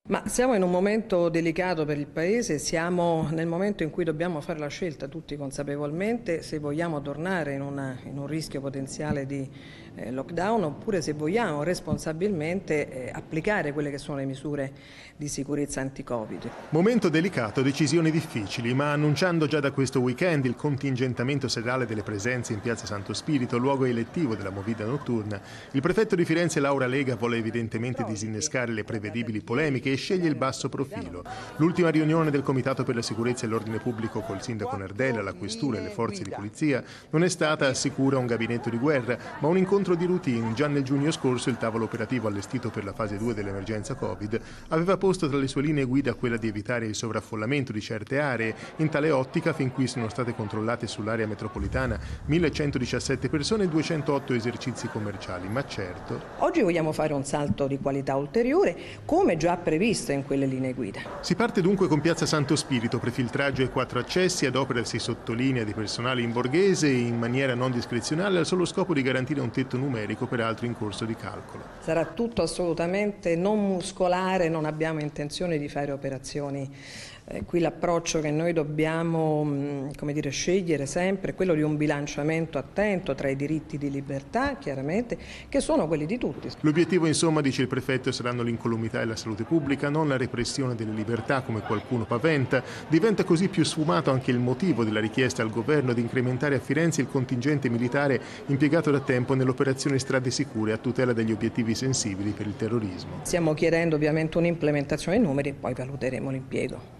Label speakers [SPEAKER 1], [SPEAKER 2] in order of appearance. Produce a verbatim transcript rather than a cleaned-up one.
[SPEAKER 1] Ma siamo in un momento delicato per il Paese, siamo nel momento in cui dobbiamo fare la scelta tutti consapevolmente se vogliamo tornare in, una, in un rischio potenziale di eh, lockdown oppure se vogliamo responsabilmente eh, applicare quelle che sono le misure di sicurezza anti-Covid.
[SPEAKER 2] Momento delicato, decisioni difficili, ma annunciando già da questo weekend il contingentamento serale delle presenze in Piazza Santo Spirito, luogo elettivo della movida notturna, il prefetto di Firenze Laura Lega vuole evidentemente disinnescare le prevedibili polemiche e sceglie il basso profilo. L'ultima riunione del Comitato per la Sicurezza e l'Ordine Pubblico col sindaco Nardella, la questura e le forze di polizia non è stata, assicura, un gabinetto di guerra, ma un incontro di routine. Già nel giugno scorso il tavolo operativo allestito per la fase due dell'emergenza Covid aveva posto tra le sue linee guida quella di evitare il sovraffollamento di certe aree. In tale ottica fin qui sono state controllate sull'area metropolitana millecentodiciassette persone e duecentootto esercizi commerciali, ma certo...
[SPEAKER 1] Oggi vogliamo fare un salto di qualità ulteriore, come già previsto in quelle linee guida.
[SPEAKER 2] Si parte dunque con Piazza Santo Spirito, prefiltraggio e quattro accessi, ad opera si sottolinea di personale in borghese in maniera non discrezionale al solo scopo di garantire un tetto numerico, peraltro in corso di calcolo.
[SPEAKER 1] Sarà tutto assolutamente non muscolare, non abbiamo intenzione di fare operazioni. Eh, qui l'approccio che noi dobbiamo mh, come dire, scegliere sempre è quello di un bilanciamento attento tra i diritti di libertà, chiaramente, che sono quelli di tutti.
[SPEAKER 2] L'obiettivo, insomma, dice il prefetto, saranno l'incolumità e la salute pubblica, non la repressione delle libertà come qualcuno paventa. Diventa così più sfumato anche il motivo della richiesta al governo di incrementare a Firenze il contingente militare impiegato da tempo nell'operazione Strade Sicure a tutela degli obiettivi sensibili per il terrorismo.
[SPEAKER 1] Stiamo chiedendo ovviamente un'implementazione dei numeri e poi valuteremo l'impiego.